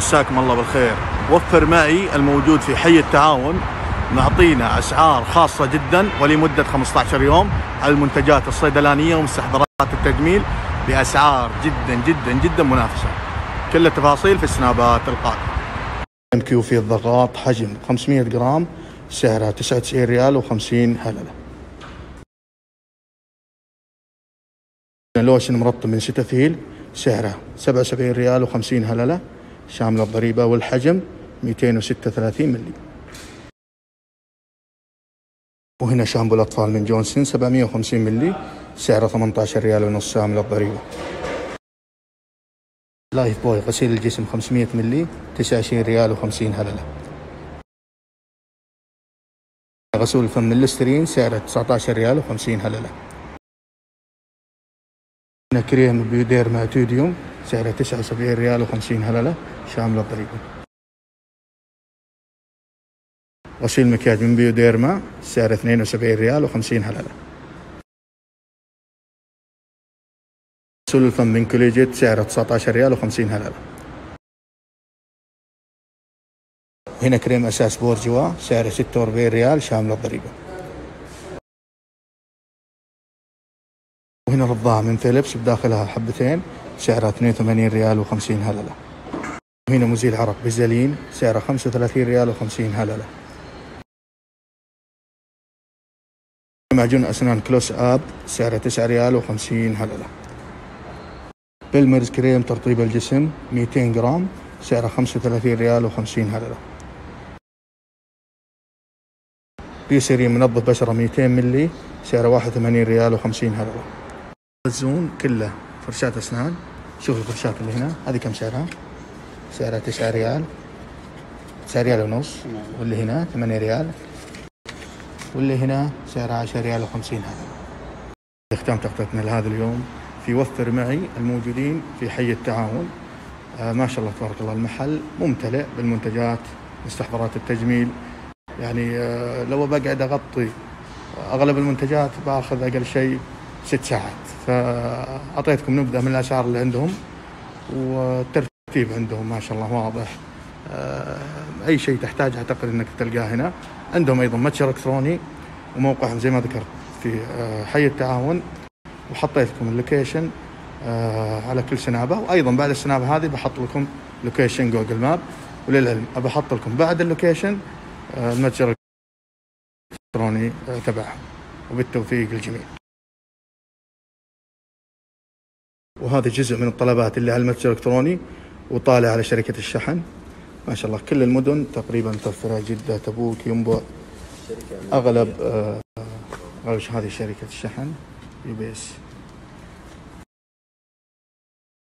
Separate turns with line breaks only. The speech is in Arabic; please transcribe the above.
مساكم الله بالخير. وفر معي الموجود في حي التعاون معطينا أسعار خاصة جدا ولمدة 15 يوم على المنتجات الصيدلانية ومستحضرات التجميل بأسعار جدا جدا جدا منافسة. كل التفاصيل في السنابات القادمة. MQ في الضغط حجم 500 جرام سعرها 99 ريال و50 هللة. لوشن مرطب من ستافيل سعره 77 ريال و50 هللة شامل الضريبة، والحجم 236 ملي. وهنا شامبو الأطفال من جونسون 750 ملي سعره 18 ريال ونص شامل الضريبة. لايف بوي غسيل الجسم 500 ملي 29 ريال و50 هللة. غسول الفم من ليسترين سعره 19 ريال و50 هللة. هنا كريم بيوديرما توديوم سعره 79 ريال و50 هللة شامل الضريبة. غسيل مكياج من بيوديرما سعره 72 ريال و50 هللة. غسول الفم من كوليجيت سعره 19 ريال و50 هللة. هنا كريم أساس بورجوا سعره 46 ريال شامل الضريبة. وهنا رضاعة من فيليبس بداخلها حبتين سعرها 82 ريال و50 هللة. وهنا مزيل عرق بزلين سعره 35 ريال و50 هللة. معجون أسنان كلوس آب سعره 9 ريال و50 هللة. بيلمرز كريم ترطيب الجسم 200 جرام سعره 35 ريال و50 هللة. بيسري منظف بشرة 200 ملي سعره 81 ريال و50 هللة. الزون كله فرشات أسنان. شوف الفرشات اللي هنا هذه كم سعرها؟ سعرها 9 ريال، 9 ريال ونص. واللي هنا 8 ريال، واللي هنا سعرها 10 ريال و50 هللة. ختام تغطيتنا لهذا اليوم في وفر معي الموجودين في حي التعاون. ما شاء الله تبارك الله المحل ممتلئ بالمنتجات مستحضرات التجميل. يعني لو بقعد أغطي أغلب المنتجات باخذ أقل شيء 6 ساعات. فأعطيتكم نبذة من الأسعار اللي عندهم والترتيب عندهم ما شاء الله واضح. أي شيء تحتاج أعتقد أنك تلقاه هنا. عندهم أيضا متجر إلكتروني وموقعهم زي ما ذكرت في حي التعاون، وحطيت لكم اللوكيشن على كل سنابة. وأيضا بعد السنابة هذه بحط لكم لوكيشن جوجل ماب. وللعلم بحط لكم بعد اللوكيشن المتجر الإلكتروني تبعهم. وبالتوفيق للجميع. وهذا جزء من الطلبات اللي على المتجر الإلكتروني وطالع على شركة الشحن. ما شاء الله كل المدن تقريبا متوفرة، جدة، تبوك، ينبع، أغلب هذه شركة الشحن UPS.